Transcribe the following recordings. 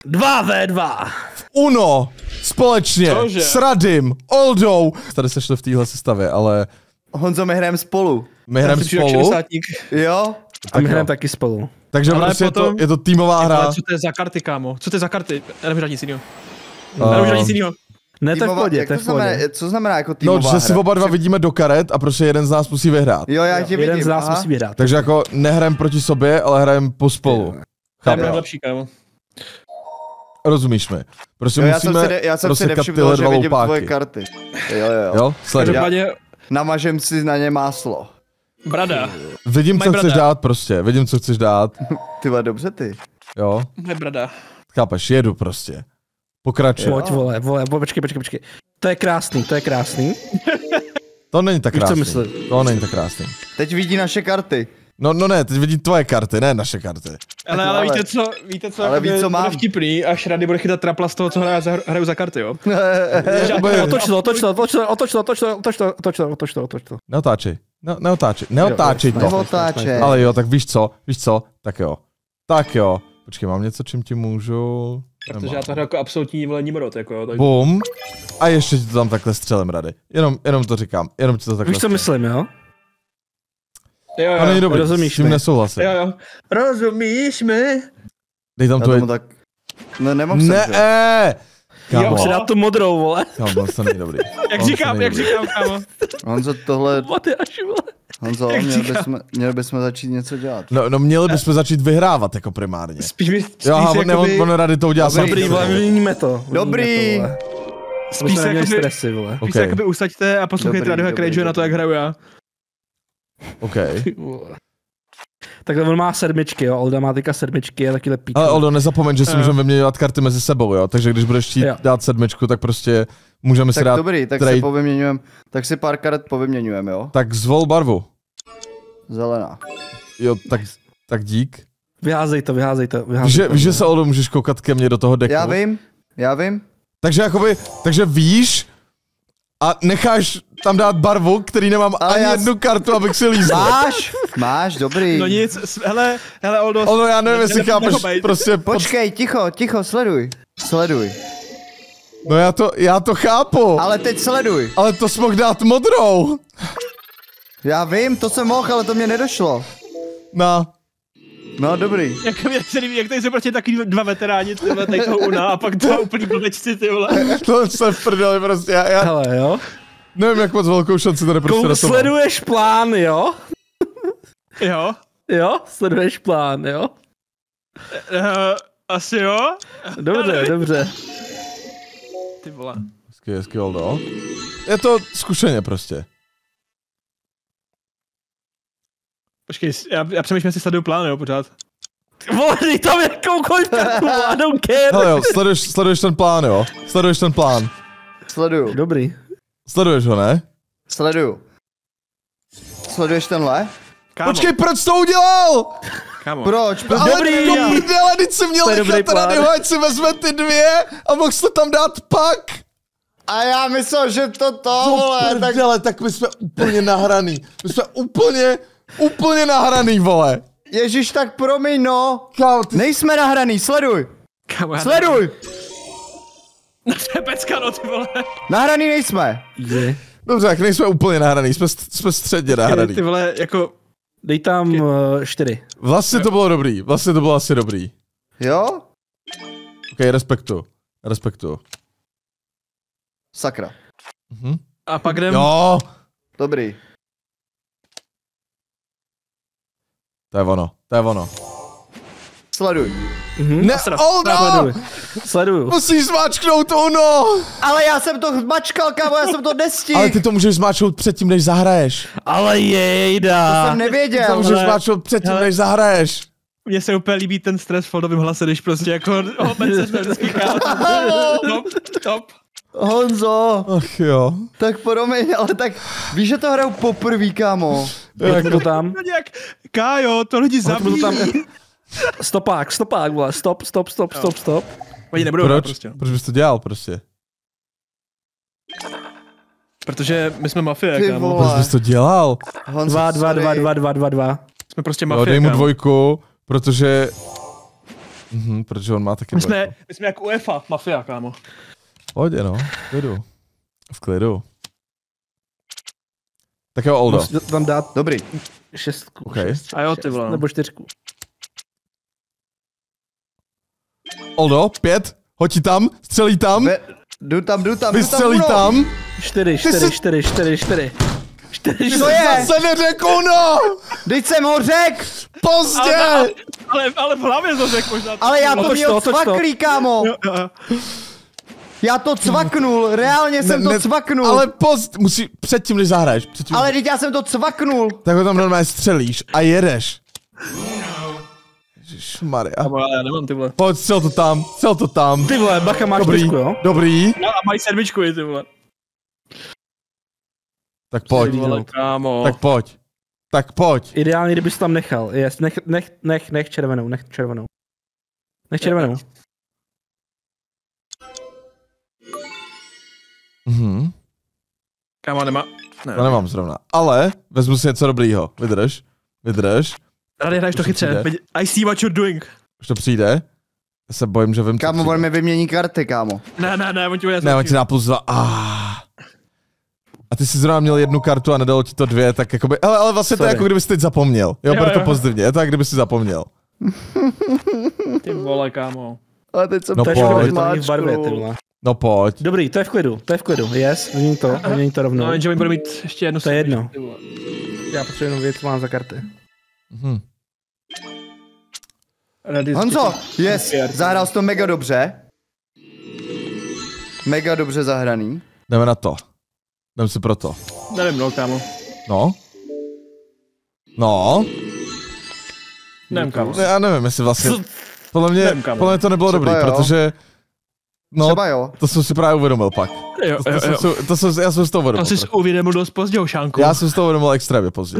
2v2. Uno, společně, s Radim, Oldou. Tady se šli v téhle sestavě, ale... Honzo, my hrajeme spolu. My hrajeme spolu? Jo. A my hrajeme taky spolu. Takže prostě potom... je to týmová hra. Co to je za karty, kámo? Co to je za karty? Já nemůžu nic jiného. Nemůžu nic jiného. Ne, to je v pohodě, to je v pohodě. Co znamená jako týmová hra? No, že si oba dva vidíme do karet a prostě jeden z nás musí vyhrát. Jo, já tě vidím. Jeden z nás musí vyhrát. Takže jako nehrajem proti sobě, ale hrajem pospolu. Chápem. Lepší, kámo. Rozumíš mi? Prostě jo, musíme já jsem si nevšiml, že vidím tvoje karty. Jo? Sleduj. Namažem si na ně máslo. Brada. Vidím, co chceš dát prostě. Vidím, co chceš dát. Ty vole, dobře ty. Jo? Moje brada. Chápeš, jedu prostě. Pokračuj. Pojď, vole, počkej. To je krásný. To není tak krásný. Víš, co myslím? To není tak krásný. Teď vidí naše karty. No ne, teď vidí tvoje karty, ne naše karty. Ale víte co, ale víš, co mám? bude vtipný, až Rady bude chytat trapla z toho, co hraju za karty, jo? Otoč to. Neotáčej to. Ale jo, tak víš co, tak jo. Počkej, mám něco, čím ti můžu... Protože já to hraju jako absolutní volení morot, jako jo. Bum. A ještě ti to tam takhle střelím, Rady. Jenom to říkám, jenom ti to takhle víš, co myslím, jo? Jo, to není dobrý, rozumíš s tím nesouhlasím. Jo. Rozumíš mi? Dej tam tu tak... No nemohl jsem, ne. Kámo, si dát tu modrou, vole. Kámo, to není dobrý. Jak říkám, kámo. Honzo, tohle... Matyáši, vole. Honzo, měli bychom začít něco dělat. No měli bychom začít vyhrávat jako primárně. Spíš on Rady to udělá sám. Dobrý, vole, vyměníme to. Dobrý. Spíš se jakoby stresy, vole. Spíš se jakoby usaďte a poslouchejte Radyho, jak rageuje na to, jak hraju já. OK. Takhle on má sedmičky, jo, Olda má teďka sedmičky a taky lepí. Ale Oldo, nezapomeň, že si můžeme vyměňovat karty mezi sebou, jo, takže když budeš chtít dát sedmičku, tak prostě můžeme si dát... Tak dobrý, tak si povyměňujeme, tak si pár karet povyměňujeme, jo. Tak zvol barvu. Zelená. Jo, tak dík. Vyházej to. Víš, že se, Oldo, můžeš koukat ke mně do toho deku? Já vím. Takže víš a necháš tam dát barvu, který nemám ani jednu kartu, abych si lízl. Máš, dobrý. No nic, hele, Oldo. Oldo, já nevím, jestli chápeš, prostě... Počkej, ticho, sleduj. No já to chápu. Ale teď sleduj. Ale to jsi mohl dát modrou. Já vím, to jsem mohl, ale to mě nedošlo. No, dobrý. Jak tady jsou prostě taky dva veteráni, tyhle, tady toho Una a pak dva úplný blbečci, ty vole. To se vprdeli prostě, já... Hele, jo. Nevím, jak moc velkou šanci tady prostě na to mám. Sleduješ plán, jo? Jo, sleduješ plán, jo? Asi jo. Dobře. Ty vole. Hezky, Oldo. Je to zkušeně prostě. Počkej, já přemýšlím, jestli sleduju plán, jo, pořád. Vole, dej tam jakoukoliv kartu, I don't care. Hele jo, sleduješ ten plán, jo? Sleduju. Dobrý. Sleduješ ho, ne? Sleduju. Sleduješ tenhle? Kámo. Počkej, proč to udělal? Kámo. Proč? Ale dobrý, ale teď jsem měl nechat Radyho, ať si vezme ty dvě a mohl jsi to tam dát pak. A já myslel, že vole, tak my jsme úplně nahraný. My jsme úplně nahraný, vole. Ježíš, tak promiň, no. Kámo, nejsme nahraný, sleduj. Kámo, sleduj. No to je pecka, no, ty vole. Nahraný nejsme. Dobře, tak nejsme úplně nahraný, jsme středně nahraný. Ty vole, jako... Dej tam 4. Vlastně to bylo dobrý, vlastně to bylo asi dobrý. Jo? Ok, respektuju. Sakra. A pak jdem... Jo. Dobrý. To je ono. Sleduj. Ne, Oldo! Sleduju. Musíš zmáčknout Uno! Ale já jsem to zmačkal, kámo, já jsem to nestihl. Ale ty to můžeš zmáčknout předtím, než zahraješ. Ale jejda. To jsem nevěděl. Ty to můžeš zmáčknout předtím, než zahraješ. Mně se úplně líbí ten stres v Foldovým hlase, když prostě jako top. Honzo. Ach jo. Tak promiň, ale tak víš, že to hraju poprvý, kámo. Jak to tam? Kájo, to lidi zabíjí. Stopák, vole, stop. Oni nebudou Proč? Prostě. Proč bys to dělal prostě? Protože my jsme mafie, kámo. Proč bys to dělal? 2. Jsme prostě mafie, jo, dej mu kámo. 2, protože... Protože on má taky My jsme jako UEFA, mafia, kámo. Pohodě, no. V klidu. Tak jo, Oldo. Musíte tam dát Dobrý. 6. Okay. A jo, ty vole. Nebo 4. Oldo, 5. Hoď tam, střelí tam. Jdu tam. Vystřelí tam. 4. Co je? Zase neřekl no! Teď jsem ho řek! Pozdě! Ale v hlavě to řekl možná. Ale já to Otoč měl to. cvaklý, kámo! Jo. Já to cvaknul, reálně jsem to cvaknul. Ale musí předtím, než zahraješ. Ale teď já jsem to cvaknul. Tak ho tam normálně střelíš a jedeš. Ježišmarja. Já nemám ty vole. Pojď, střel to tam. Ty vole, bacha, máš Dobrý, trošku, jo? dobrý. No a mají sedmičku, ty vole. Tak pojď, Ty vole, kámo. tak pojď. Ideálně, kdybys tam nechal. Yes, nech červenou. Nech červenou. Kámo, nemá. To nemám zrovna. Ale vezmu si něco dobrýho. Vydrž. Tady hraješ to chytře. I see what you're doing. Už to přijde. Já se bojím, že vím, co Kámo, přijde. on mi vymění karty, kámo. Ne, on ti bude Ne, on ti dá +2. A ty jsi zrovna měl 1 kartu a nedalo ti to 2, tak jakoby, ale vlastně to je jako kdyby jsi teď zapomněl. Jo, ber to pozitivně, je to jak kdyby jsi zapomněl. Ty vole, kámo. Ale teď jsem No tak pojď. V barvě, ty vole. No pojď. Dobrý, to je v klidu, yes, vymění to rovnou. No, jenže oni budou mít ještě jednu. To je jedno. Já potřebuji jenom vědět, co mám za karty. Honzo, yes, zahrál jsi to mega dobře. Mega dobře zahraný. Jdeme na to. Jdem si pro to. Nevím, no, kámo. No. Nevím, kámo. Já nevím, jestli vlastně... Podle mě to nebylo Třeba dobrý, jo. protože... No, Třeba jo. to jsem si právě uvědomil pak. Jo. Já jsem si to uvědomil. To jsi uvědomil dost pozdě, Šánku. Já jsem si to uvědomil extrémně pozdě.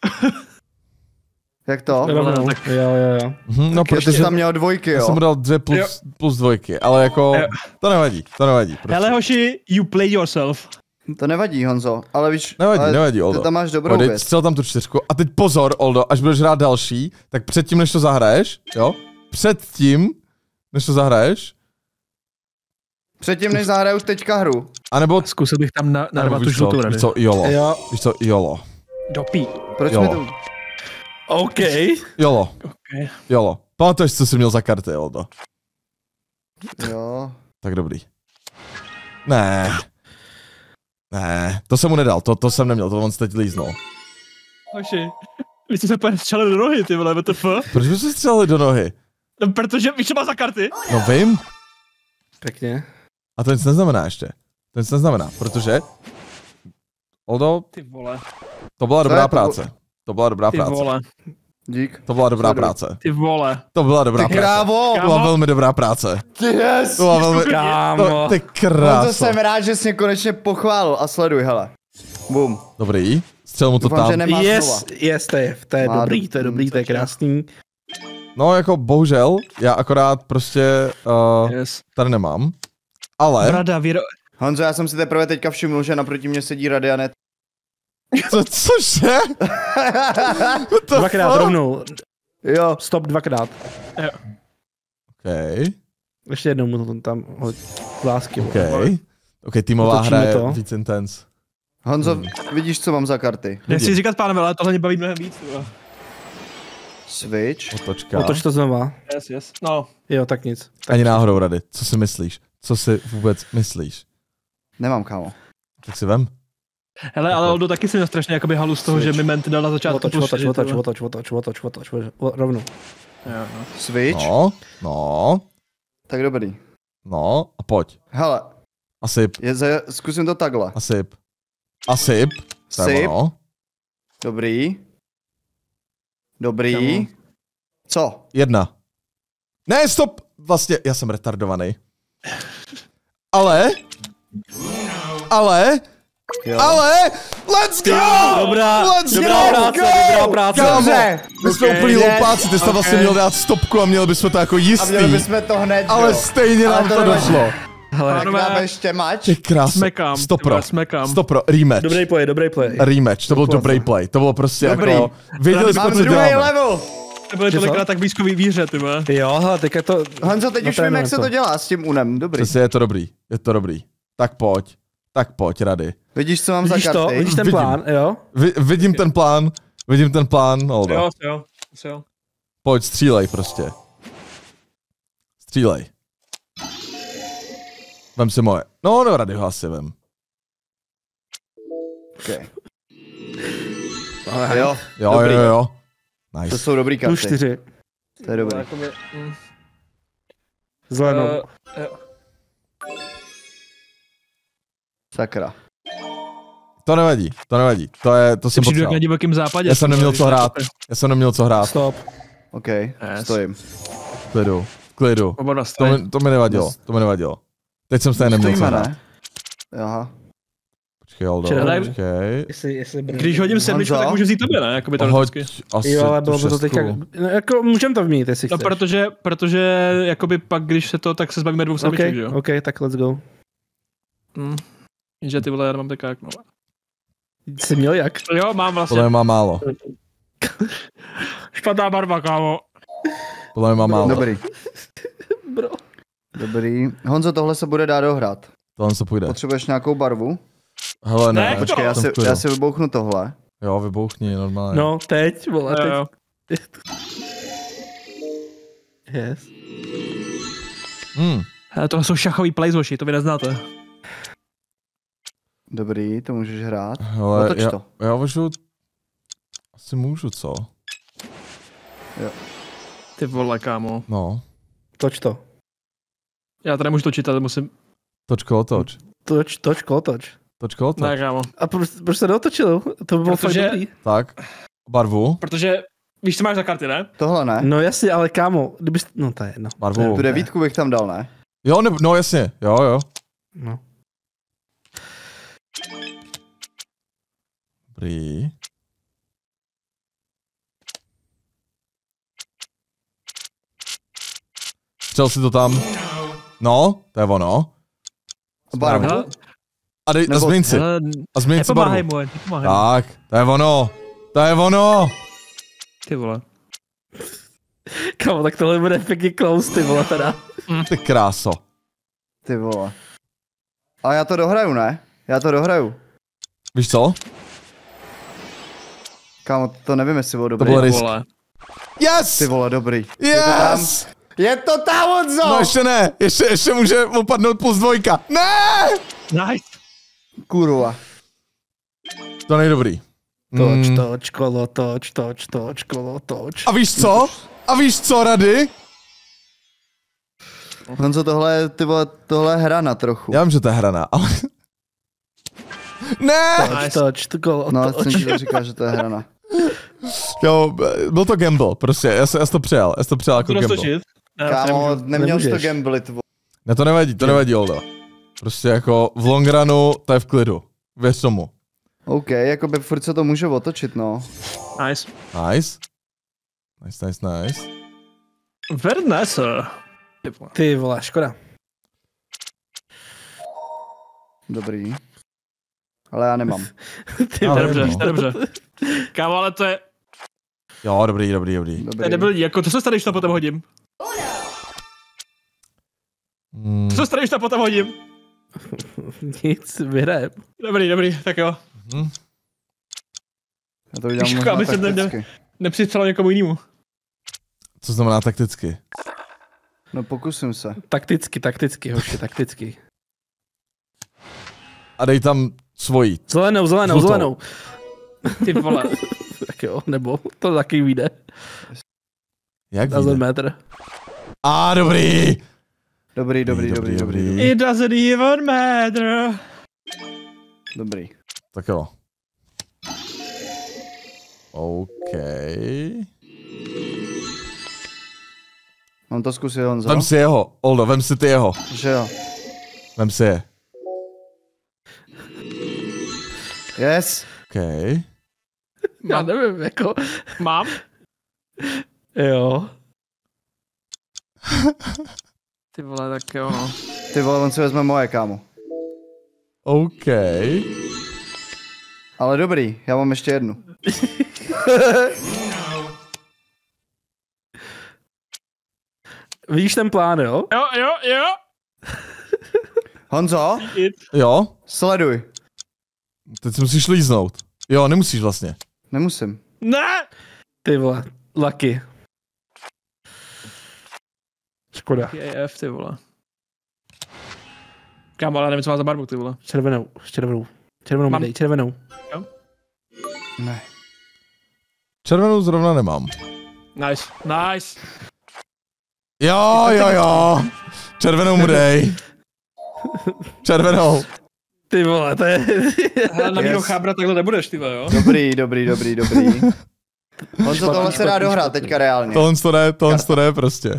Jak to? Rovnou, jo. No, Ty jsi tam měl 2, já jsem mu jo? dal 2 plus 2, ale jako... To nevadí. Hele, hoši, you play yourself. To nevadí, Honzo, ale víš, Nevadí, Oldo. ty tam máš dobrou Pojď, věc. střel tam tu 4. A teď pozor, Oldo, až budeš hrát další, tak předtím, než to zahraješ, jo? Předtím, než to zahraješ, Předtím, než zahraju už teďka hru. anebo... Zkusil bych tam narvat tu žlutou rady. Víš co, jolo. Jo. Víš co, jolo. Dopí. Proč Jo. mi to... OK. Jolo. Okay. Jolo. Pamatuješ, co jsi měl za karty, Oldo? Jo. Tak dobrý. Ne, to jsem mu nedal, to jsem neměl, to on se teď líznul. Hoši, vy jste se úplně střelili do nohy, ty vole, WTF? Proč by se střelili do nohy? No, protože víš, co má za karty? No vím. Pěkně. A to nic neznamená ještě. To nic neznamená, protože... Oldo, Ty vole, to byla Co dobrá je to? práce. To byla dobrá ty práce. vole, Dík. To byla dobrá Sorry. práce. ty vole. To byla dobrá Ty práce. krávo! To byla velmi dobrá práce. Yes! To byla velmi... Kámo. Ty Honzo, kráso. jsem rád, že jsi mě konečně pochválil a sleduj, hele. Boom. Dobrý. Střel mu to Doufám, že tam. nemá slova. Yes, to je Má dobrý, to je krásný. No jako bohužel, já akorát prostě Yes. tady nemám. Ale... Brada, Honzo, já jsem si teprve teďka všiml, že naproti mě sedí Radianet. Cože? What the Dvakrát fuck? rovnou. Jo. Stop dvakrát. Okay. Ještě jednou mu to tam hoď lásky. OK, týmová Otočíme hra je to. víc intense. Honzo, vidíš, co mám za karty? Nechci říkat, pánové, ale tohle mě baví mnohem víc. Tyhle. Switch. Otočka. Otoč to znova. Yes. No, Jo, tak nic. Ani náhodou, Rady. Co si myslíš? Co si vůbec myslíš? Nemám, kámo. Tak si vem. hele, ale Oldo taky si měl strašně jakoby halu z toho, že mi ment dal na začátku Otoč, plus 4, otoč, rovnou. Jo. Switch. No. Tak dobrý. No. A pojď. Hele, A syp. zkusím to takhle. A syp. A syp. To je Syp. ono. Dobrý. Dobrý. Co? 1. Ne, stop! Vlastně, já jsem retardovaný. Ale... Jo. Let's go! Dobrá práce. Dobře. My jsme úplný loupáci, ty jsi tam vlastně měl dát stopku a měli bychom to jako A měli jistý. bychom to hned, Ale jo. stejně Ale nám to to nevadí. došlo. Tak dáme ještě match. Ty krásno. Smekám, Stopro. smekám. Stopro. Rematch. Dobrý play. Rematch. To byl dobrý play. To bylo prostě Dobrý. jako... Věděli jsme, Mám co druhý děláme. level. jste byli Že co? tolikrát tak blízko výhře, ty vole. Jo, hele, teďka to... Honzo, teď už vím, jak se to dělá s tím unem, dobrý. Přesně, je to dobrý, je to dobrý. Tak pojď, Rady. Vidíš, co mám Vidíš za to? karty? Vidíš ten Vidím. plán, jo? Vidím ten plán, Oldo. Jo. Pojď, střílej prostě. Střílej. Vem si moje. No, Rady ho asi vem. Okay. Jo. Jo. To Nice. jsou dobrý Plus karty. 4. To je dobrý. Zelenou. Sakra. To nevadí. To jsem Přijdu jak potřeboval. na divokém západě. Já jsem neměl co hrát. Stop. OK, Yes. stojím. V klidu. Oba dva stojí. To mi nevadilo. Teď jsem se neměl co Stojíme, hrát. ne? Aha. Počkej, Oldo, Červený. počkej. Jestli Když hodím sedmičku, tak můžu vzít tobě, ne? Jakoby Hoď teoreticky. asi Jo, ale tu bylo by to teďka... šestku. No, jako můžem to vmít, jestli No, chceš. protože jakoby pak, když se to, tak se zbavíme dvou sedmiček, že jo? OK, tak let's go. Jenže ty vole, já nemám teďka jak, no. Jsi měl jak? Jo, mám vlastně. Podle mě má málo. Špatná barva, kámo. Podle mě má málo. Dobrý. Bro. Dobrý. Honzo, tohle se bude dát dohrát. Tohle se půjde. Potřebuješ nějakou barvu? Hele, ne. Ne, Počkej, já si vybouchnu tohle. Jo, vybouchni, normálně. No, teď, vole, teď. Jo. Yes. Hele, tohle jsou šachový playshoši, to vy neznáte. Dobrý, to můžeš hrát. Hele, Otoč to. já můžu... Asi můžu, co? Ty vole, kámo. No. Toč to. Já to nemůžu točit, ale musím... Toč. Toč, klotoč. Toč. Ne, kámo. A proč se neotočil? To by bylo fakt Protože- dobrý. Tak. Barvu. Protože... Víš, co máš za karty, ne? Tohle ne? No jasně, ale kámo, kdybys... No to je jedno. Barvu. Tu devítku bych tam dal, ne? Jo, no jasně. Jo. No. Dobrý. Střel si to tam. No, to je ono. Barvu. Hele, A změň si. hele, A změň si nepomáhej barvu. mu, nepomáhej mu. Tak, to je ono. Ty vole. Kámo, tak tohle bude pěkně close, ty vole, teda. Ty kráso. Ty vole. Ale já to dohraju, ne? Já to dohraju. Víš co? Kámo, to nevím, jestli bylo To dobrý. bylo Ty risk. vole. Yes! Ty vole, dobrý. Yes! Je to tam, Honzo! No ještě ne, ještě může opadnout +2. Ne! Nice. Kurva. To nejdobrý. Toč, kolo, toč. A víš co, Rady? Honzo, tohle, ty vole, tohle je hra trochu. Já vím, že to je hraná, ale... Ne! Toč, kolo, No, toč. jsem ti to říkal, že to je hrana. Jo, byl to gamble, prostě, já jsem to přijal jako To gamble. roztočit? Ne, Kámo, nemůžu. neměl jsi to Nemůžeš. gamblit, vole. Ne, to nevadí, Oldo. Prostě jako v long runu, to je v klidu. Věř tomu. OK, jakoby furt se to může otočit, no. Nice. Nice. Very nice. Ty vole. Ty vole, škoda. Dobrý. Ale já nemám. Ty Ale vole. no. To je dobře. Kámo, ale to je Jo, dobrý. nebyl, jako to se stane, když to potom hodím. Co se stane, když to potom hodím? Nic, vyhrajem. Dobrý, tak jo. Já to udělám Víš, možná aby se takticky. Nepřistřelil někomu jinému. Co znamená takticky? No pokusím se. Takticky, hoši, takticky. A dej tam svojí. Zelenou. Žlutou. Ty vole. Tak jo, nebo to taky vyjde. Jak Doesn't vyjde? matter. Dobrý. Dobrý. It doesn't even matter. Dobrý. Tak jo. OK. Mám to zkusit, Honzo? Vem si jeho, Oldo, vem si ty jeho. Že jo. Vem si je. Yes. OK. Já nevím, jako... Mám? Jo. Ty vole, tak jo, no. Ty vole, on si vezme moje, kámo. OK. Ale dobrý, já mám ještě jednu. Vidíš ten plán, jo? Jo. Honzo, Jo? sleduj. Teď si musíš líznout. Jo, nemusíš vlastně. Nemusím. Ne! Ty vole, Lucky. Škoda. JF, ty vole. Kámo, ale nevím, co má za barvu, ty vole. Červenou. Červenou mi dej, červenou. Ne. Červenou zrovna nemám. Nice. Jo. Červenou mu dej. Červenou. Ty vole, to je... Hele, na mýho chábra takhle nebudeš, ty vole, jo? Dobrý. Honzo, tohle se dá dohrát teďka reálně. Tohle to jde prostě.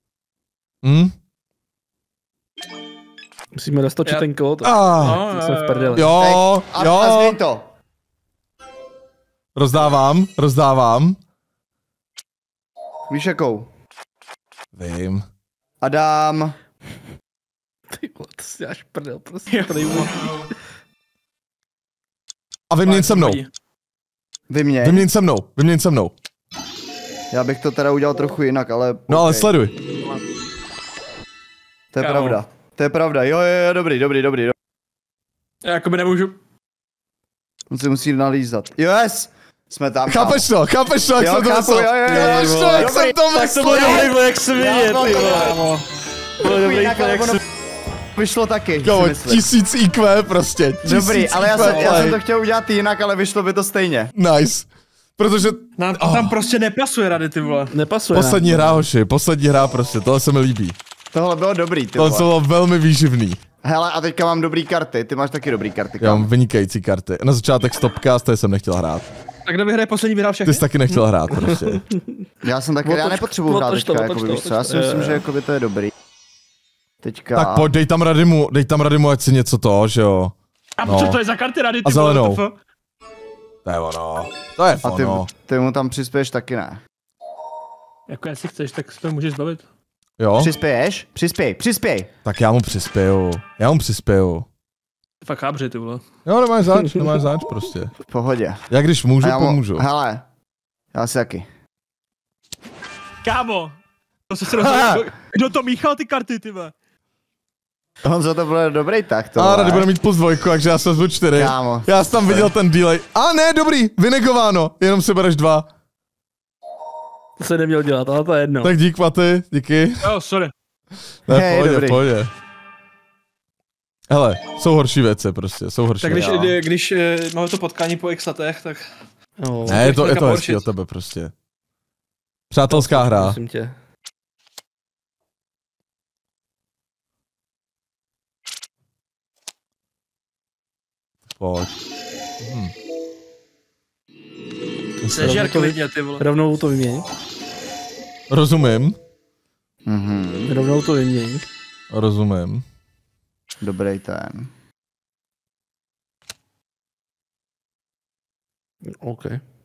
Musíme dostočit ten kód. Jsem v prdeli. Jo. A změň to. Rozdávám. Víš jakou? Vím. A dám... Ty vole, to si děláš prdel, prostě. To nejde. A vyměň se mnou. Vyměň se mnou. Já bych to teda udělal trochu jinak, ale... No ale sleduj. To je pravda. Jo, dobrý. Já jakoby nemůžu. On si musí nalízat. Yes! Jsme tam. Chápeš to, jak jsem to myslel. Chápeš to, jak jsem to myslel. To bylo dobrý jak se vidět, ty vole. Bylo dobrý jak se vyšlo taky. Kámo, 1000 IQ prostě. Dobrý, ale já jsem to chtěl udělat jinak, ale vyšlo by to stejně. Nice. Protože... Nám to tam prostě nepasuje, Rady, ty vole. Nepasuje. Poslední hra, hoši, poslední hra prostě, tohle se mi líbí. Tohle bylo dobrý, ty Tohle bylo velmi výživný. Hele, a teďka mám dobrý karty, ty máš taky dobrý karty. Já mám vynikající karty. Na začátek Stopcast, tady jsem nechtěl hrát. Tak kdo vyhraje poslední, vyhrál všechny? Ty jsi taky nechtěl hrát prostě. Já jsem taky, já nepotřebuji hrát teďka, jakoby, víš co, já si myslím, že jakoby to je dobrý. Teďka... Tak pojď, dej tam Radimu, ať si něco to, že jo. A co to je za karty, Rady, ty a zelenou. vole, To je ono. To je ono. A ty mu tam přispěješ taky ne. Jako jestli chceš, tak si to můžeš zbavit. Jo? Přispěješ? Přispěj. Tak já mu přispěju. Fakt chábři, ty vole. Jo, nemáš zač prostě. V pohodě. Já když můžu, pomůžu. Hele, já si taky. Kámo! To se rozhodl. Kdo to míchal ty karty, ty vole? Honzo, to byl dobrý tak to. A Rady bude mít +2, takže já jsem vezmu 4. Kámo. Já jsem tam viděl ten delay. A ne, dobrý, vynegováno, jenom si bereš 2. To se neměl dělat, ale to je jedno. Tak dík, Paty, díky. Jo, sorry. Ne, Hej, pohodě. Hele, jsou horší věci prostě, jsou horší. Tak když máme to potkání po x letech, tak... No, ne, je to hezký od tebe prostě. Přátelská hra. Prosím tě. Pojď. Sežer klidně, ty vole. Rovnou to vyměň. Rozumím. Rovnou to vyměň. Rozumím. Dobrý ten. OK.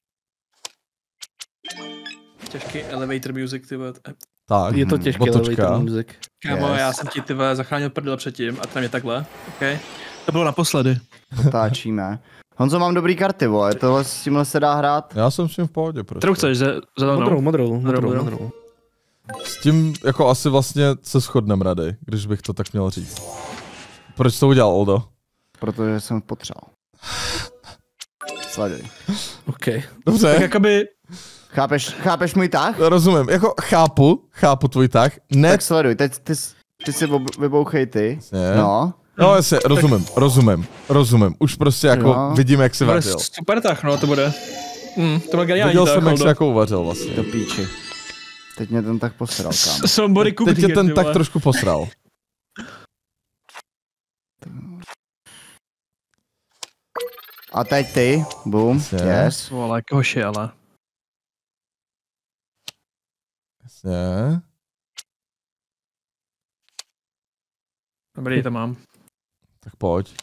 Těžký elevator music, ty vole. Tak, Je to těžké elevator music. Kámo, já jsem ti, ty vole, zachránil prdel předtím a tam je takhle, OK? To bylo naposledy. Otáčíme. Honzo, mám dobrý karty, vole, tohle s tímhle se dá hrát? Já jsem s tím v pohodě prostě. Kterou chceš, zelenou? Modrou. S tím jako asi vlastně se shodnem, Rady, když bych to tak měl říct. Proč to udělal, Oldo? Protože jsem potřeboval. Sleduj. OK. Dobře. Tak jakoby... Chápeš můj tah? Rozumím, jako chápu tvůj tah. Ne... Tak sleduj, teď ty si vybouchej ty. Jasně. No. No jasně, rozumím. Už prostě jako vidím, jak si vařil. Super tah, no to bude. To byl geniální viděl tah, jsem, jak si jako uvařil vlastně. Do píči. Teď mě ten tak posral, kámo. Somebody cooked Teď tě ten tak trošku posral. A teď ty, boom, yes. Vole, hoši, ale. Jasně. Dobrý, to mám. Tak pojď.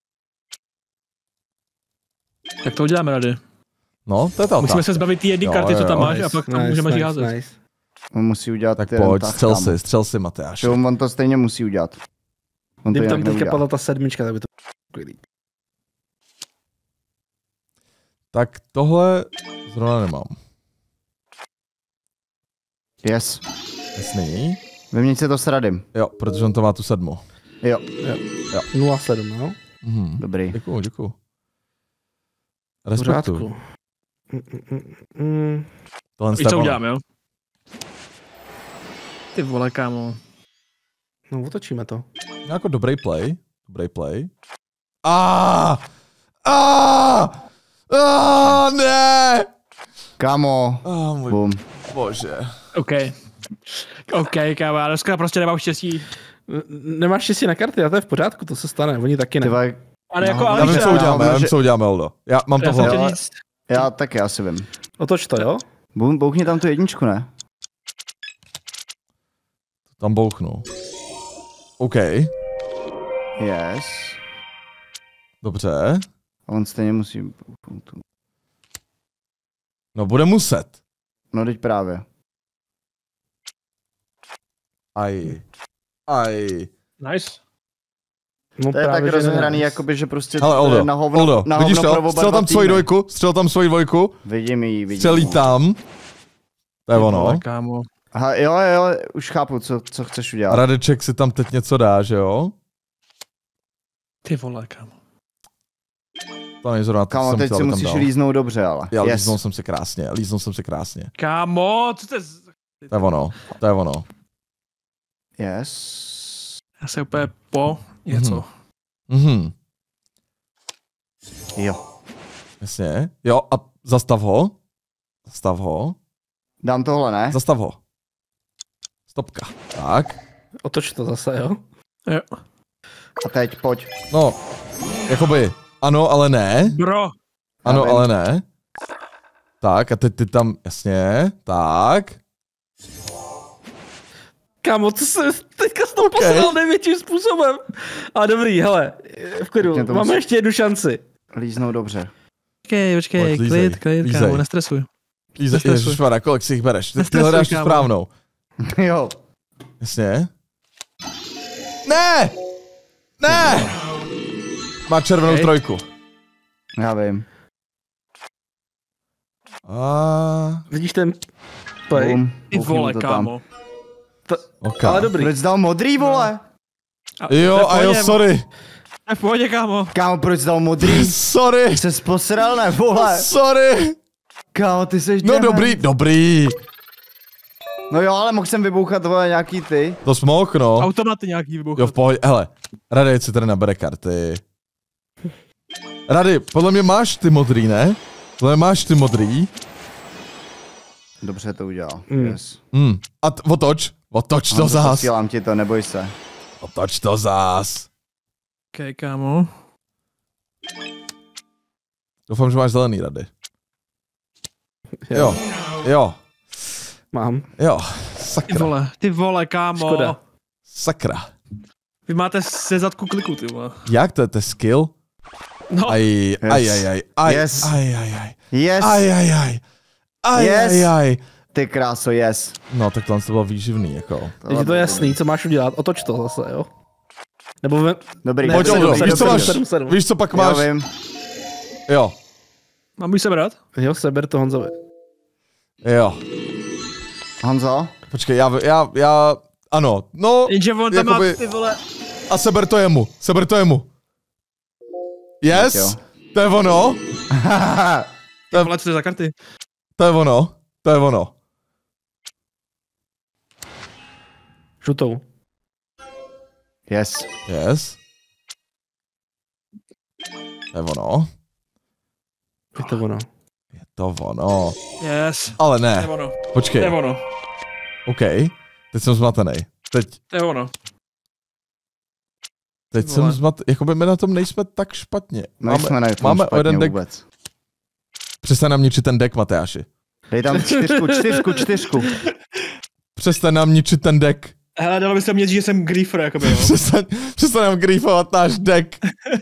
Tak to uděláme, Rady. No, to je ta. Musíme se zbavit ty jedny karty, co tam máš, a pak tam můžeme žiházet. On musí udělat tak pojď, střel si, Matyáš. On to stejně musí udělat. On to kdyby tam teďka neudělá. padla ta 7, tak by to bylo. Tak tohle zrovna nemám. Yes. Jasný. Vyměň si to s Radym. Jo, protože on to má tu 7. Jo. 0,7, no. Dobrý. Děkuju. Respektuju. Víš, co udělám, jo? Ty vole, kámo. No, otočíme to. Jako dobrý play. Ne! Kámo. Bum. Bože. OK, kámo, já dneska prostě nemám štěstí. Nemáš štěstí na karty, a to je v pořádku, to se stane, oni taky ne. Ale jako, já vím, co uděláme, Eldo. Já mám to hlavně. Já taky asi vím. Otoč to, jo? Bouchni tam tu 1, ne? Tam bouchnu. OK. Yes. Dobře. A on stejně musí bouchnout. No bude muset. No teď právě. Aj. Nice. No, to je tak rozehraný, jakoby, že prostě hele, Oldo, na hovno, Oldo, na hovno vidíš to? pro oba Střel tam svoji dvojku. Vidím jí. Střelí tam. To je ono. Kámo. Aha, jo, už chápu, co chceš udělat. Radeček si tam teď něco dá, že jo? Ty vole, kámo. To není zrovna, kámo, teď si musíš líznout dobře, ale. Já líznul jsem si krásně. Kámo, co to je? To je ono. Yes. Já se úplně po něco. Jo. Jasně. Jo, a zastav ho. Dám tohle, ne? Zastav ho. Stopka. Tak. Otoč to zase, jo? Jo. A teď, pojď. No, jakoby, ano, ale ne. Bro. Ano, ale ne. Tak, a teď ty tam, jasně, tak. Kámo, to se teďka s tou poslal největším způsobem. Ale dobrý, hele, v klidu, máme ještě jednu šanci. Líznou dobře. Počkej, klid, kámo, nestresuj. Ježišmarja, kolik si jich bereš? Ty hledáš tu správnou. Jo. Jasně. Ne! Má červenou trojku. Já vím. Vidíš ten play? Ty vole, kámo. Okay. Ale dobrý. Proč jsi dal modrý, vole? Sorry. V pohodě, kámo. Kámo, proč jsi dal modrý? Sorry. Jsi posral, ne, vole? Sorry. Kámo, ty seš no dobrý. No jo, ale mohl jsem vybouchat vole nějaký ty. To jsi mohl, no. Automaty nějaký vybouchat. Jo, v pohodě, hele. Rady si tady nabere karty. Rady, podle mě máš ty modrý, ne? Dobře to udělal, yes. A otoč to zás. Posílám ti to, neboj se. Otoč to zás. OK, kámo. Doufám, že máš zelený, Rady. Jo. Mám. Jo, sakra. Ty vole, kámo. Škoda. Sakra. Vy máte se zadku kliku, ty vole. Jak to je, to je skill? No. Aj. Ty kráso, yes. No, tak to bylo výživný, jako. Je to jasný, co máš udělat, otoč to zase, jo? Nebo dobrý. Pojď, víš, co pak máš? Já vím. Jo. Mám už sebrat? Jo, seber to Honzovi. Jo. Honzo? Počkej, já, ano, no. Jenže on tam má, ty vole. A seber to jemu. Yes, to je ono. Vole, co to je za karty? To je ono. Žutou. Yes. To je ono. Je to ono. Yes. Ale ne. To je ono. Počkej. To je ono. OK. Teď jsem zmatený. To je ono. Teď jsem zmatený. Jakoby my na tom nejsme tak špatně. Máme o jeden deck. Vůbec. Přestaň nám ničit ten deck, Matyáši. Dej tam čtyřku. Přestaň nám ničit ten deck. Hele, dalo by se mě říct, že jsem griefer, jakoby, jo. Přestaň nám griefovat náš deck.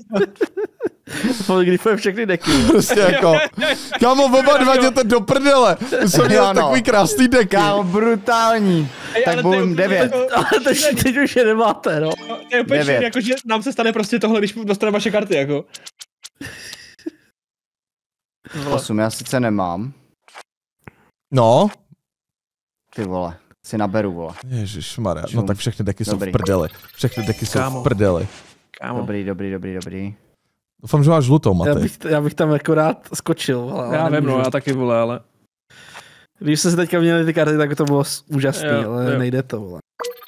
Griefuje všechny decky. Prostě jako, kámo, oba dva jděte do prdele. My jsme měli takový krásný deck. Kámo, brutální. Tak budem 9. Ale teď už je nemáte, no. To je úplně štěný, jako, že nám se stane prostě tohle, když dostaneme vaše karty, jako. 8, já sice nemám. No. Ty vole. Si naberu, vole. Ježišmarja, no tak všechny deky jsou v prdeli. Všechny deky jsou v prdeli. Kámo. Dobrý. Doufám, že máš žlutou, Matej. Já bych tam jako rád skočil, vole. Já vím, no, já taky, vole, ale... Když jste si teďka měli ty karty, tak to bylo úžasný, ale nejde to, vole.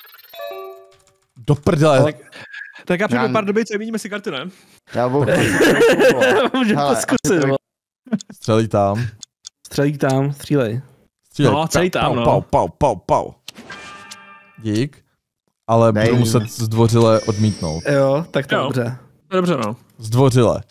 Do prdele. Tak já přijdu pár doby, co vyměníme si karty, ne? Já budu. Můžeme to zkusit, vole. Střelí tam, střílej. No, celý tam, no. Pau. Dík. Ale budu muset zdvořile odmítnout. Jo, tak to dobře. Dobře, no. Zdvořile.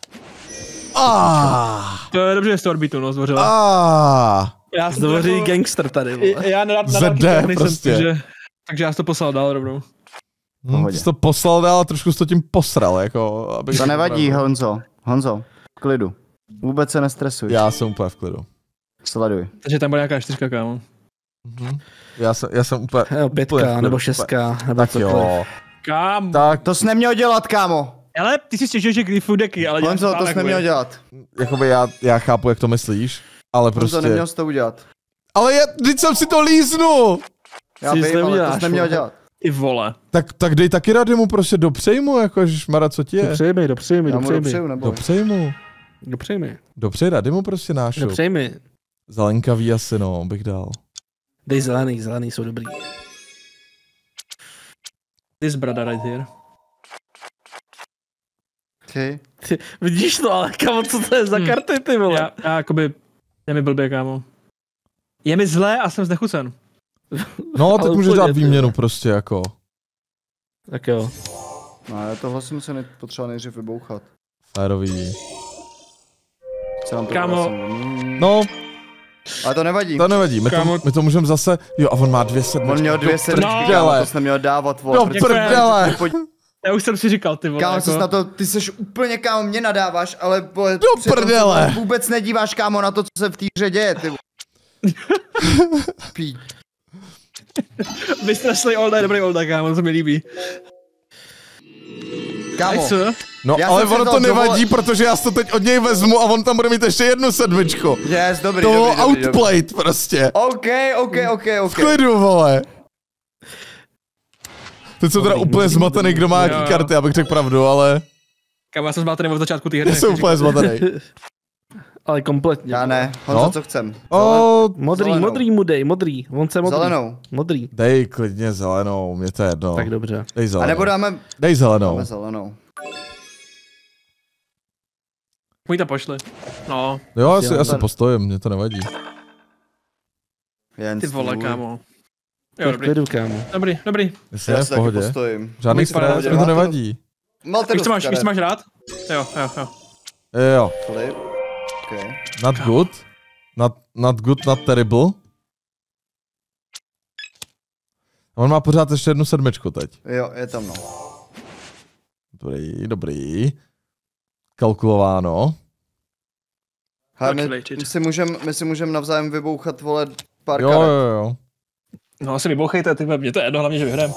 To je dobře, že jsi to odmítnul, no, zdvořile. Já zdvoří gangster tady, vole. Já nerad prostě. Takže já jsi to poslal dál rovnou. Jsi to poslal dál a trošku jsi to tím posral, jako... To nevadí, Honzo. Honzo, v klidu. Vůbec se nestresuj. Já jsem úplně v klidu. Sleduj. Takže tam bude nějaká 4, kámo. Já jsem úplně... 5 nebo 6, nebo tak jo. Kámo. Tak to jsi neměl dělat, kámo. Ale ty si stěžuješ, že Gryfu deky, ale... Honzo, to jsi neměl dělat. Jakoby já chápu, jak to myslíš, ale prostě... Honzo, neměl jsi to udělat. Ale vždyť jsem si to líznul! Já vím, ale to jsi neměl dělat. Ty vole. Tak dej taky rady mu prostě dopřejmu, jako ježišmarja, co ti je? Dopřejmi. Dopřej rady mu prostě nášou. Dopřejmi. Zelenkavý asi, no, bych dal. Dej zelený jsou dobrý. This brother right here. Ty vidíš to, ale kámo, co to je za karty, ty vole? Já jakoby, je mi blbě, kámo. Je mi zlé a jsem znechucen. No, tak můžeš dát výměnu prostě, jako. Tak jo. No, tohle si musím potřeba nejdřív vybouchat. Férový. Kámo. No. Ale to nevadí. To nevadí, my to můžeme zase... Jo, a on má 2 sedmičky. On měl 2 sedmičky, to jsi neměl dávat, vole. No prdele. Já už jsem si říkal, ty vole. Kámo, jako... na to, ty seš úplně, kámo, mě nadáváš, ale vole, no prdele. Vůbec nedíváš, kámo, na to, co se v té hře děje, ty vole. Pí. Vystrašlej Olda, dobrý Olda, kámo, to mi líbí. Kámo. No, ale ono to nevadí, protože já to teď od něj vezmu a on tam bude mít ještě 1 sedmičku. Yes, dobrý, to dobrý, outplayed prostě. OK. V klidu, vole. Teď jsem teda úplně zmatený, kdo má jaký karty, abych řekl pravdu, ale... Kámo, já jsem zmatený od začátku té hry. Já jsem úplně zmatený. Ale kompletně. Já ne, Honzo, co chcem? Modrý mu dej, modrý. On chce modrý. Zelenou. Modrý. Dej klidně zelenou, mě to je jedno. Tak dobře. Dej zelenou. A nebo dáme... Dej zelenou. Dáme zelenou. Můj to pošli. No. Jo, já si postojím, mě to nevadí. Ty vole, kámo. Jo, dobrý. Kámo. Dobrý. Jestli je v pohodě. Postojím. Žádný stres, mi to nevadí. Víš, co máš rád? Jo. Jo. Flip. Okay. Not good. Not good, not terrible. On má pořád ještě 1 sedmičku teď. Jo, je tam, no. Dobrý. Kalkulováno. Hele, my si můžeme navzájem vybouchat, vole, pár karet. Jo. No asi vybouchejte, ty mě to je jedno, hlavně, že vyhrám.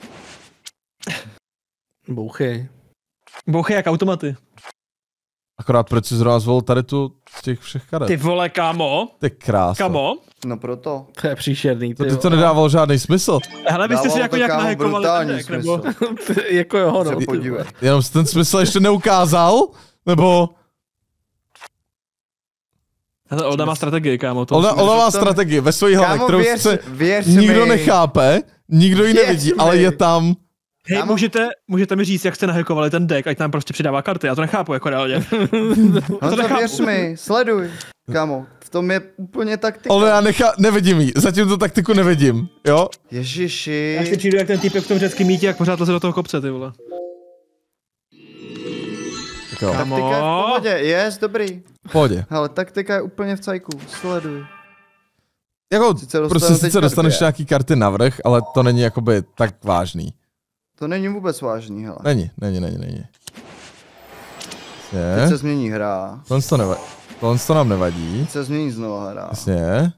Bouchej jak automaty. Akorát proč jsi zrovna zvolil tady tu z těch všech karet? Ty vole, kámo. Ty krása. Kámo. No proto. To je příšerný. To nedávalo žádný smysl. Hele, vy jste si jako nějak nahackovali ten deck, nebo? Jako jo, no. Jenom si ten smysl ještě neukázal? Nebo... Hele, Olda má strategii, kámo. Olda má strategii ve svojí hlavě, kterou se nikdo nechápe, nikdo ji nevidí, ale je tam. Hej, můžete mi říct, jak jste nahackovali ten deck, ať nám prostě přidává karty, já to nechápu, jako reálně. No to věř mi, sleduj, kámo, v tom je úplně taktika. Ale já nevidím jí, zatím tu taktiku nevidím, jo? Ježiši. Já si přijdu jak ten týpek v tom řeckém mítě, jak pořád leze do toho kopce, ty vole. Taktika je v pohodě, yes, dobrý. V pohodě. Hele, taktika je úplně v cajku, sleduj. Jako, prostě sice dostaneš nějaký karty navrch, ale to není jakoby tak vážný. To není vůbec vážný, hele. Není. Teď se změní hra. Tohle to nám nevadí. Teď se změní znova hra. Jasně.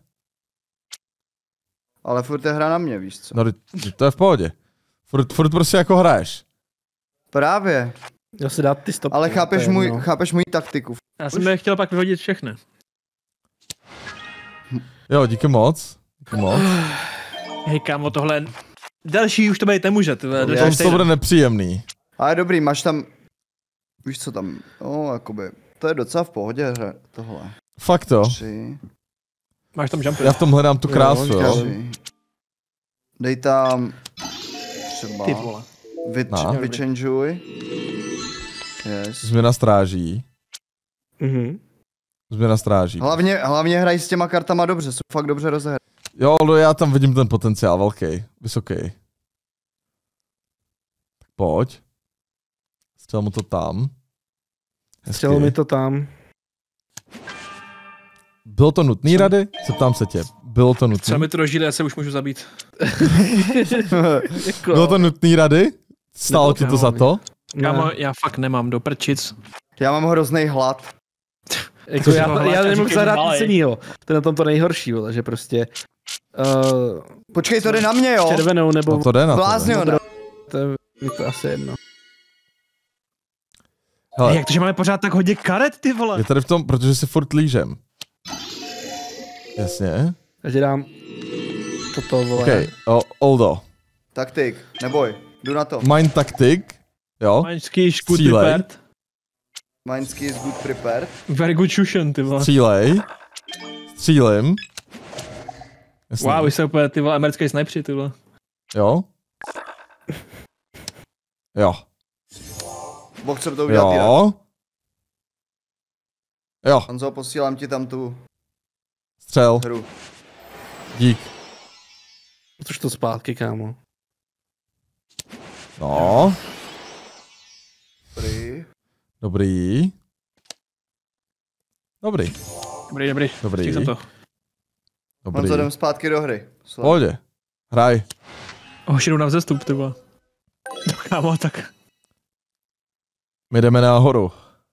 Ale furt je hra na mě, víš co? No, to je v pohodě. Furt prostě jako hraješ. Právě. Já si dát ty stopky. Ale chápeš můj taktiku. Já jsem chtěl pak vyhodit všechny. Jo, díky moc. Hej kámo, tohle další už to být nemůže. To bude nepříjemný. Ale dobrý, máš tam, víš co tam, jakoby, to je docela v pohodě hře, tohle. Fakt to. 3. Máš tam jumpy. Já v tom hledám tu krásu, jo. Dej tam třeba, Ty vole. vychanžuj. Yes. Změna stráží. Změna stráží. Hlavně hraj s těma kartama dobře, jsou fakt dobře rozehrané. Jo, no já tam vidím ten potenciál velký, vysoký. Tak pojď. Střel mu to tam. Střel mi to tam. Bylo to nutný, Rady? Zeptám se tě. Bylo to nutný? Co mi to dožíle, já se už můžu zabít. Bylo to nutný, Rady? Stálo ti to za to? Kámo, já fakt nemám do prčic. Já mám hrozný hlad. Jako já nemohu zahrát nic jinýho. To je na tom to nejhorší, vole, že prostě... Počkej, to jde na mě, jo? Červenou nebo... No to jde na to. To je to asi jedno. Hele, jak to, že máme pořád tak hodně karet, ty vole? je tady v tom, protože si furt lížem. Jasně. Takže dám toto, vole. Okay. Oldo. Taktik, neboj, jdu na to. Mind taktik. Jo. Mine's is good prepared. Mine's is good prepared. Very good shushen, ty vole. Střílej. Střílim. Jasně. Wow, vy jste úplně ty vole americký snajpři, ty vole. Jo. Jo. Boxer to udělal Jo. Jo. Honzo, posílám ti tam tu Střel. hru. Dík. Což to zpátky, kámo. No. Dobrý. Dobrý. Dobrý. Dobrý. Stihl jsem to. Dobrý. Honzo, jdem zpátky do hry. Pohodě. Hraj. Hoši jdou na vzestup, ty vole. No kámo, tak. My jdeme nahoru.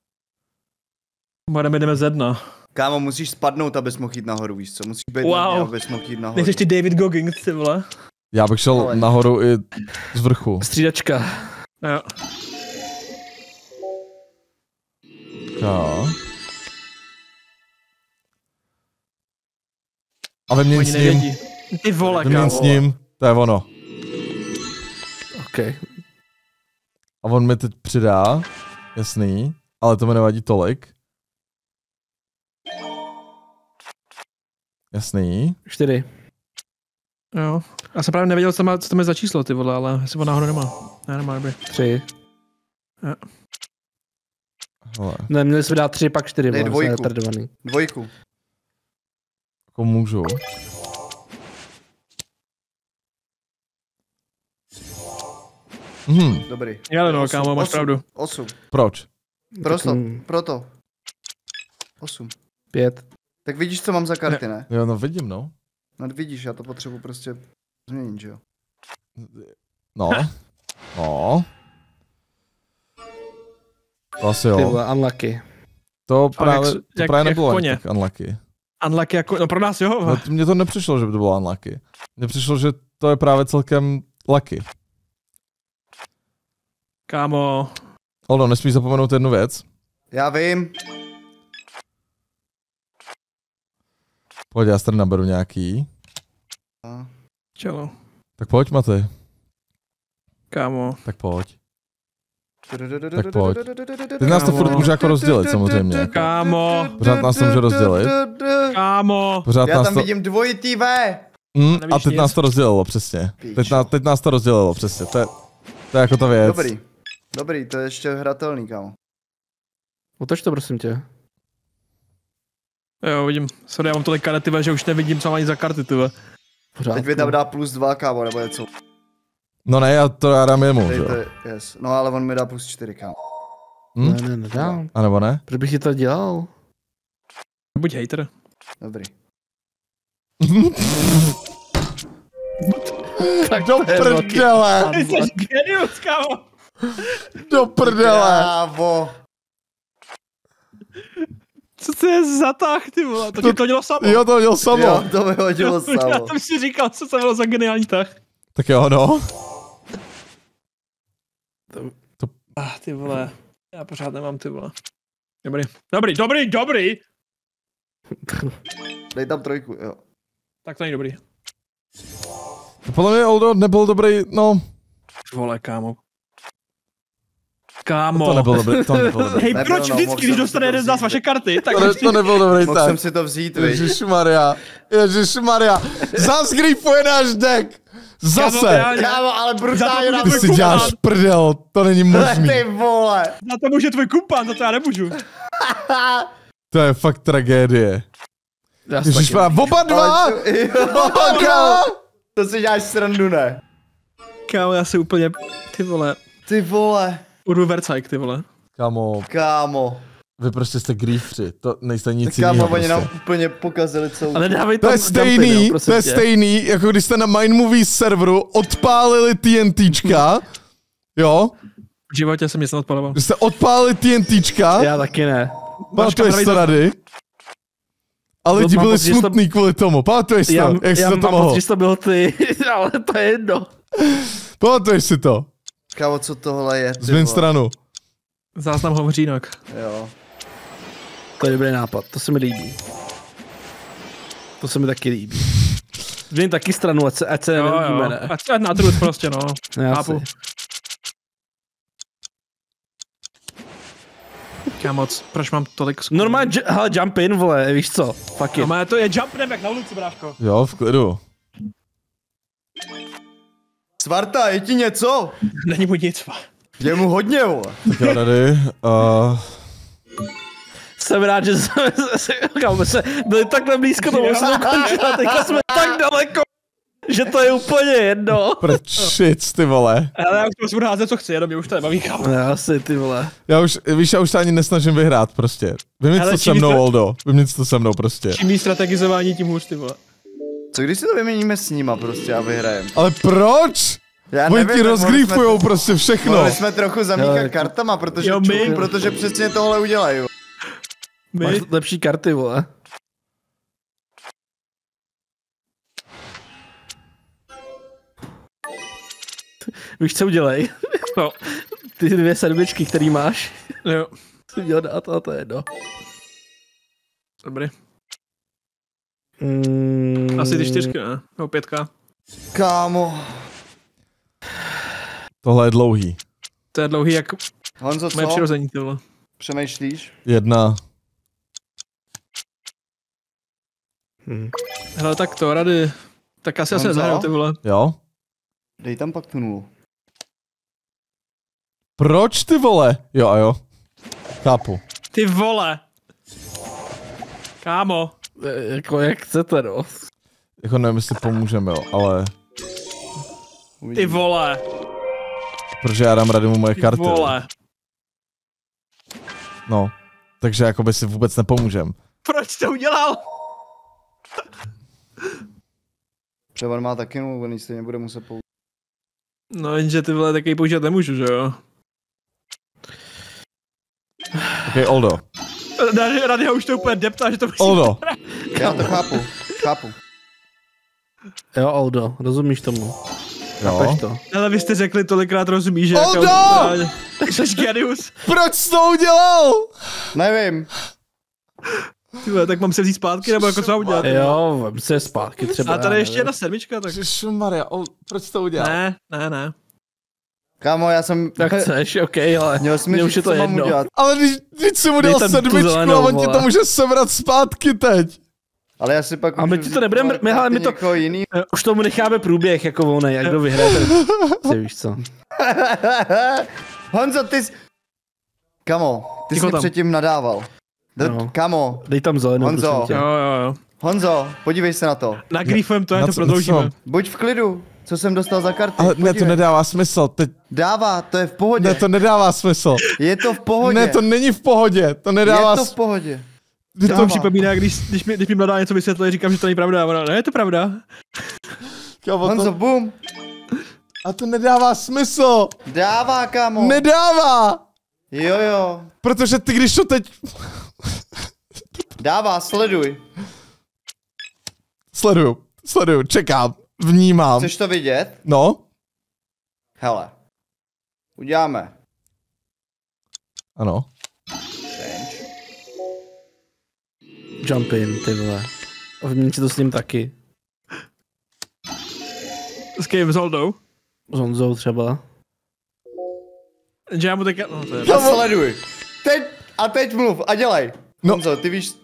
Jdeme ze dna. Kámo, musíš spadnout, abys mohl jít nahoru, víš co? Musíš být na mě, abys mohl jít nahoru. Nejseš ty David Goggins, ty vole. Já bych šel nahoru i z vrchu. Střídačka. Jo. Jo. A vyměň s ním. Ty vole, Vyměň s ním, to je ono. OK. A on mi teď přidá, jasný, ale to mi nevadí tolik. Jasný. 4. Jo. Já jsem právě nevěděl, co to má za číslo, ty vole, ale jestli on náhodou nemá. Ne, nemá, dobrý. 3. Jo. Hele. Ne, měli jsme dát 3, pak 4. Dej dvojku. Dvojku. Jako můžu. Dobrý. Já no, kámo, máš pravdu. 8. Proč? Proto. 8. 5. Tak vidíš, co mám za karty, ne? Jo, no vidím, no. No vidíš, já to potřebuji prostě změnit, že jo? No. No. To asi jo. Ty vole, unlucky. To právě nebylo ani tak unlucky. Unlucky jako, no pro nás jo. No, mně to nepřišlo, že by to bylo unlucky. Mně přišlo, že to je právě celkem lucky. Kámo. Oldo, nesmíš zapomenout jednu věc. Já vím. Pojď, já tady naberu nějaký. Čelo. Tak pojď, Matej. Kámo. Tak pojď. Tak pojď. Teď nás to furt může jako rozdělit, samozřejmě. Kámo. Pořád nás to může rozdělit. Kámo. Pořád já nás tam to... vidím dvojitý V. A teď nás to rozdělilo, přesně. Teď nás to rozdělilo, přesně. To je jako ta věc. Dobrý, to je ještě hratelný, kámo. Otoč to, prosím tě. Jo, vidím. Sorry, já mám tolik karet, že už nevidím, co mám ani za karty, tyve. Teď mi tam dá +2, kámo, nebo něco. No ne, já dám jemu, že jo. Yes. No ale on mi dá +4, kámo. Ne, nedám. A nebo ne? Proč bych ti to dělal? Buď hejter. Dobrý. Tak do prdele! Ty jsi genius, kámo! Do prdele! Brávo. Co to je za tah, ty vole? To ti to dělo samo. Jo, to dělo samo. Jo, to mi hodilo samo. Já jsem si říkal, co to bylo za geniální tah. Tak jo, no. Ty vole. Já pořád nemám, ty vole. Dobrý. Dej tam 3, jo. Tak to není dobrý. Podle mě Oldo nebyl dobrý, no. Vole, kámo. Kámo. To nebyl dobrý. Hej, proč vždycky, když dostane jeden z nás vaše karty, tak to nebyl dobrý, mohl jsem si to vzít, viď? Ježišmarja. Zas griefuje náš deck. Zase. Kámo, ale brutálně Ty si děláš prdel, to není možný. Ty vole. Na to může tvůj kumpán, za to já nemůžu. To je fakt tragédie. Ježišmarja, oba dva! To si děláš srandu, ne? Kámo, já si úplně, Ty vole. Urvu Vercajk, ty vole. Kámo. Vy prostě jste griefři, to nejste nic jiného. jiného. Kámo, oni nám úplně pokazili celou... Ale dávej to je stejný, to je stejný, jako když jste na Mind Movies serveru odpálili TNTčka, jo? V životě jsem nic neodpaloval. Když jste odpálili TNTčka. Já taky ne. Pamatuješ to, Rady? Ale lidi byli smutný kvůli tomu, pamatuješ to, jak jsi to mohl? Já mám pocit, že to byl ty, ale to je jedno. Pamatuješ si to? Kámo, co tohle je? Změň stranu. Záznam hovoří jinak. Jo. To je dobrý nápad, to se mi líbí. To se mi taky líbí. Změň taky stranu, ať se nevidíme, ne? Ať na truc prostě, no. Chápu. Kámo, proč mám tolik skvělý? Normálně, hele, jump in, vole, víš co? Fuck it. No, to je jump in jak na ulici, bráško. Jo, v klidu. Svarta, je ti něco? Není mu nic, je mu hodně, vole. Tak jo, Rady, Jsem rád, že jsme byli takhle blízko tomu, že jsme ukončili, a teďka jsme tak daleko, že to je úplně jedno. Prčic, ty vole. Ale já už budu házet, co chci, jenom mě už to nebaví, kámo. Já si, ty vole. Víš, já už se ani nesnažím vyhrát, prostě. Vyměň to se mnou, Oldo. Vyměň to se mnou, prostě. Čím víc strategizování, tím hůř, ty vole. Co když si to vyměníme s nima, prostě, a vyhrajem? Ale proč? Oni ti rozgrýfujou prostě všechno. Mohli jsme trochu zamíchat kartama, protože přesně tohle udělají. Máš lepší karty, vole. Víš, co udělej? No. Ty 2 sedmičky, který máš. Jo. Jsi měl dát a to je jedno. Dobrý. Asi ty 4, ne? No 5. Kámo. Tohle je dlouhý. To je dlouhý jak Honzo, co? Moje přirození, ty vole. Přemýšlíš? 1. Hele, tak to, Rady. Tak asi nezahraju, ty vole. Jo? Dej tam pak tu 0. Proč, ty vole? Jo a jo. Chápu. Ty vole. Kámo. Jako jak chcete, no. Jako nevím, jestli pomůžeme, jo, ale... Ty vole. Protože já dám Radymu moje karty. Ty vole. No. Takže jakoby si vůbec nepomůžem. Proč to udělal? Třeba on má taky 0, on stejně bude muset použít. No jenže ty vole taky použít nemůžu, že jo? Ok, Oldo. Rady ho už to úplně deptá, že to musí... Oldo. Já to chápu. Jo, Oldo, rozumíš tomu? Jo. To. Ale vy jste řekli tolikrát rozumíš, že... Oldo! Tak jsi genius. Proč jsi to udělal? Nevím. Tyhle, tak mám se vzít zpátky, nebo jako co udělat? Jo, vem se zpátky třeba. A tady ještě jedna 7, tak... Ježišmarja, proč jsi to udělal? Ne. Kámo, já jsem... Tak chceš, okej, ale mě už je to jedno. Udělat. Ale když jsi mu dal 7 a on ti to může sebrat zpátky teď. Ale já si pak a my ti to nebudeme, my to, jiný. Už tomu necháme průběh, jako onej, jak kdo vyhraje, tak víš co. Honzo, ty jsi... Kamo, ty jsi předtím nadával. No. Kamo. Dej tam zelenou, Honzo. Jo. Honzo, podívej se na to. Nagrifujem to, ať to prodloužíme. Buď v klidu, co jsem dostal za karty. Ale ne, to nedává smysl, teď... Dává, to je v pohodě. Ne, to nedává smysl. Je to v pohodě. Ne, to není v pohodě, to nedává... Je to v pohodě. To připomíná, když mi mladá něco vysvětlí, říkám, že to není pravda. Ona, ne, je to pravda. Honzo, bum. A to nedává smysl. Dává, kámo. Nedává. Jo. Protože ty, když to teď... Dává, sleduj. Sleduju, čekám, vnímám. Chceš to vidět? No. Hele. Uděláme. Ano. Jump in, ty vole. A vyměň si to s ním taky. S kým? S Holdou? S Honzou třeba. Že já mu teďka... No, to je... A sleduj. Teď mluv a dělej. No. Honzo, ty víš...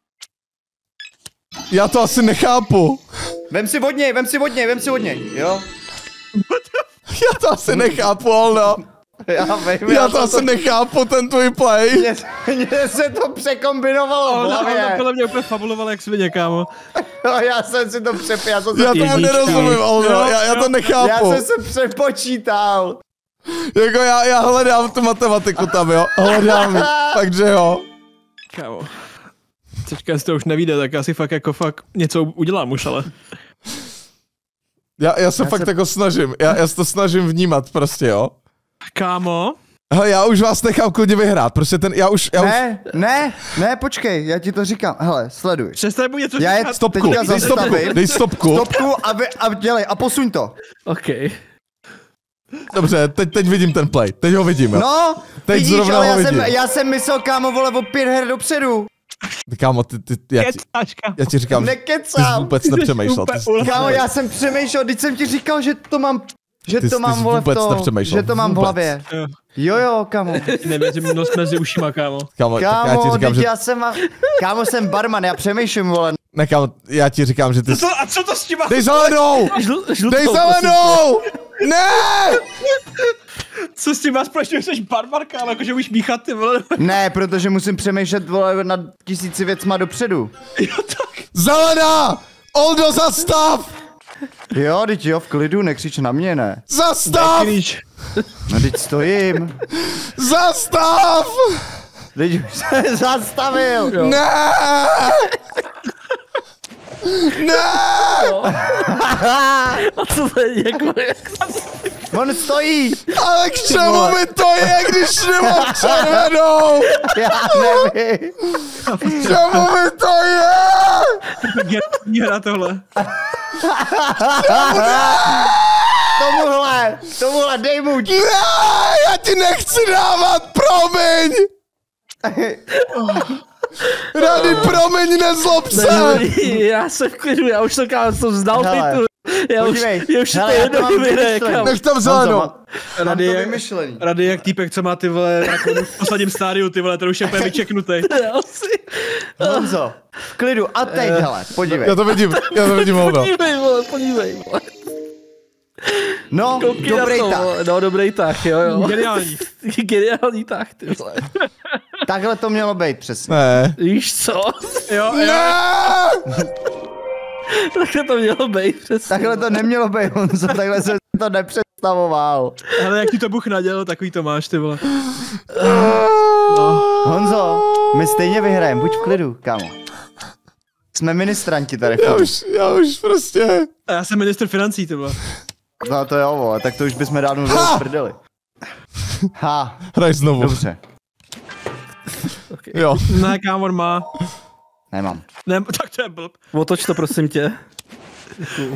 Já to asi nechápu. Vem si od něj, jo? Já to asi nechápu, Holdo. Já to asi nechápu, ten tvůj play. Mně se to překombinovalo v hlavě. Podle mě úplně fabuloval jak svině, kámo. Já jsem si to Já to nerozumím, Holdo, já to nechápu. Já jsem se přepočítal. Jako já hledám tu matematiku tam, jo. Hledám, takže jo. Kámo. Teďka si to už nevíde, tak já si fakt něco udělám už, ale... Já se fakt jako snažím, já se to snažím vnímat prostě, jo. Kámo. Hele, já už vás nechám klidně vyhrát, prostě Ne, počkej, já ti to říkám, hele, sleduj. Přestaň mu něco říkat. Dej stopku. Stopku a dělej, a posuň to. OK. Dobře, teď vidím ten play, teď ho vidím, jo. No, teď vidíš, zrovna ale ho vidím. já jsem myslel, kámo, vole, o 5 her dopředu. Kámo, já ti říkám, Nekecám. ty jsi vůbec nepřemýšlel. Kámo, já jsem přemýšlel, teď jsem ti říkal, že to mám, vole, v tom, že to mám v hlavě. Jo, kámo. Nevěřím nos mezi ušima, kámo. Kámo, já ti říkám, že... Kámo, jsem barman, já přemýšlím, vole. Ne, kámo, já ti říkám, že ty... A co to s tím má? Dej zelenou! Dej zelenou! Ne! Co s tím má společně, že jsi barman, kámo, jakože umíš míchat, ty vole. Ne, protože musím přemýšlet, vole, nad 1000 věcma dopředu. Jo, tak. Zelená! Oldo, zastav! Jo, teď jo, v klidu, nekřič na mě, ne. Zastav! No, teď stojím. Zastav! Teď už se zastavil. Jo. Ne! Ne! A co to je jako... On stojí. Ale k čemu mi to je, když nemám červenou? Já nevím. K čemu mi to je? Hra tohle. Tomuhle, dej mu. Ne, já ti nechci dávat, promiň! Rady, promiň, nezlob se! Já jsem v klidu, já už to kámo, jsem vzdal tu. Já už si to hele, jednou vyhraje, kámo. Nech tam zelenou. Rady jak týpek, co má ty vole, jako v posledním stádiu, ty vole, to už je úplně vyčeknutý. Honzo, v klidu, a teď, hele, podívej. Já to vidím, Holdo. Podívej, vole. No, dobrý tah. No, dobrý tah, jo. Geniální. Geniální tah, ty vole. Takhle to mělo být přesně. Ne. Víš co? Jo. Takhle to mělo být, přesně. Takhle to nemělo být, Honzo, takhle jsem to nepředstavoval. Ale jak ti to Bůh nadělal, takový to máš, ty vole. Honzo, my stejně vyhrajeme, buď v klidu, kámo. Jsme ministranti tady. Já už prostě. A já jsem ministr financí, ty vole. No to jo, vole, tak to už bychom dávno bylo prdeli. Ha. Hraj znovu. Dobře. Okay. Jo. Ne, kámo, má. Nemám. Ne, tak to je blb. Otoč to, prosím tě. Děkuju.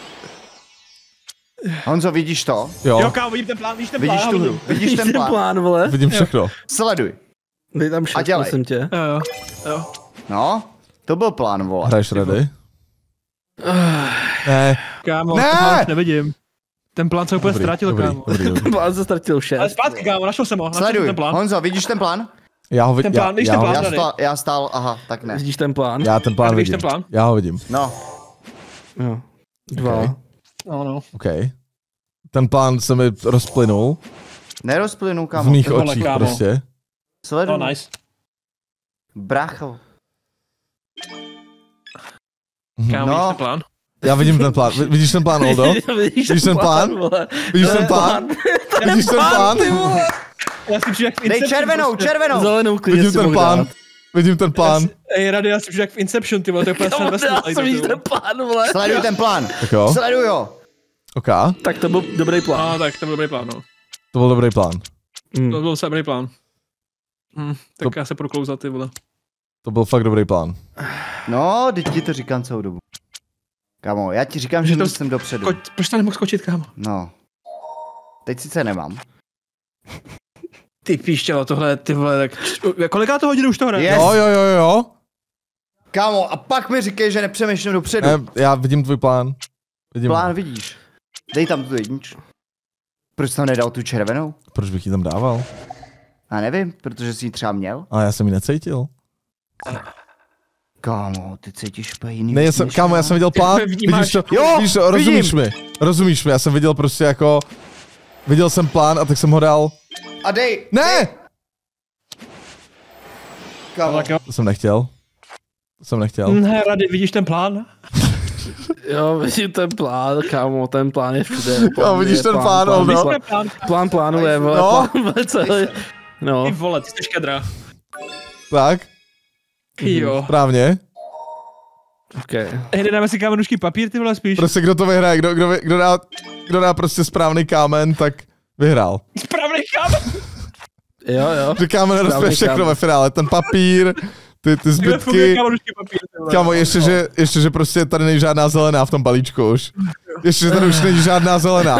Honzo, vidíš to? Jo, kámo, vidím ten plán, vidíš ten plán. Vidíš tu hru, vidíš ten plán. Vole. Vidím všechno. Sleduj. Dej tam šest, prosím tě. Jo. No, to byl plán, vole. Hraješ ready? Ne. Kámo, ne! Plán nevidím. Ten plán se úplně ztratil, kámo. Ten plán se ztratil 6. Ale zpátky, kámo, našel jsem ho. Sleduj, ten plán. Honzo, vidíš ten plán? Já ho vidím. Já stál, aha, tak ne. Vidíš ten plán? Já ten plán vidím. Ten plán? Já ho vidím. No. Jo. 2. Okay. No. OK. Ten plán se mi rozplynul. Nerozplynul, kámo. V mých očích prostě. Sleduj. No, nice. Bracho. Kámo, vidíš ten plán? Já vidím ten plán. Vidíš ten plán, Oldo? Vidíš ten plán? Vidíš ten plán? Vidíš ten plán? Já si přijdu jak v Dej červenou! Zelenou klidně vidím ten plán. Vidím ten plán. Ej, Rady, já si přijdu jak v Inception, ty vole, to je úplně vidíš ten plán, vole. Sleduj ten plán. Tak jo. Sleduj ho. OK. Tak to byl dobrý plán. Tak to byl dobrý plán, no. To byl dobrý plán. To byl dobrý plán. Tak já se půjdu klouzat, ty vole. To byl fakt dobrý plán. No, teď ti to říkám celou dobu. Kámo, já ti říkám, že jsem dopředu. Proč to nemohl skočit, kámo? No. Teď sice nemám. Ty píštělo, tohle, ty vole, tak... Koliká hodin už to hraje? Yes. Jo. Kámo, a pak mi říkej, že nepřemýšlím dopředu. Ne, já vidím tvůj plán. Plán vidíš. Dej tam tu jedničku. Proč jsi tam nedal tu červenou? Proč bych ji tam dával? Já nevím, protože jsi ji třeba měl. A já jsem ji necítil. Kámo, ty cítíš úplně jiný. Ne, kámo, já jsem viděl plán. Vidíš to? Jo, vidíš to? Rozumíš mi, já jsem viděl prostě jako... Viděl jsem plán a tak jsem ho dal. A dej! Ne! Kámo. To jsem nechtěl. Ne, Rady, vidíš ten plán? Jo, vidím ten plán, kámo, ten plán je všude. Jo, vidíš ten plán, no. Plán plánuje, vole, no. plán celý. No. Ty vole, ty jsi škedrá. Tak? Jo. Správně. Okay. Hej, dáme si kámenušky papír, ty vole, spíš. Prostě kdo to vyhraje, kdo dá prostě správný kámen, tak vyhrál. Správný kámen? Jo. Že kámen rozpěje všechno ve finále, ten papír, ty zbytky. Kámo, ještě, že prostě tady není žádná zelená v tom balíčku už. Ještě, že tady už není žádná zelená.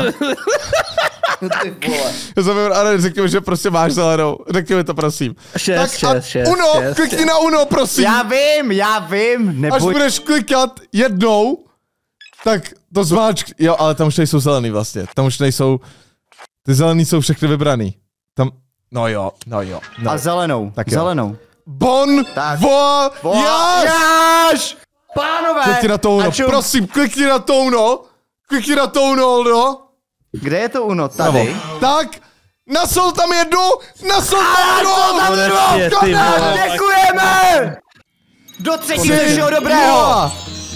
Já jsem řekni mi, že prostě máš zelenou. Řekni mi to, prosím. 6. Uno, klikni na Uno, prosím. Já vím, Až budeš klikat jednou, tak to zmáčk. Jo, ale tam už nejsou zelený vlastně. Tam už nejsou, ty zelený jsou všechny vybraný. Tam, no jo. A zelenou, tak zelenou. Bon, voyage! Pánové! Klikni na to Uno, prosím, klikni na to Uno. Klikni na to Uno, no. Kde je to Uno? Tady? Tak, nasol tam jednu, nasol tam jednu! Děkujeme! Do třetího všeho dobrého!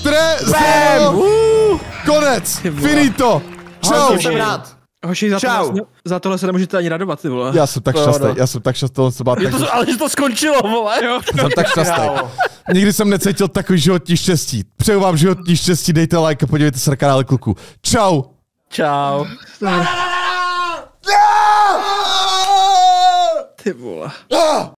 Konec, finito! Čau! Jsem rád. Hoši, za tohle se nemůžete ani radovat, ty vole. Já jsem tak šťastný, ale že to skončilo, vole. Jsem tak šťastný. Nikdy jsem necítil takový životní štěstí. Přeju vám životní štěstí, dejte like a podívejte se na kanál kluku. Čau! Čau. Ty vole.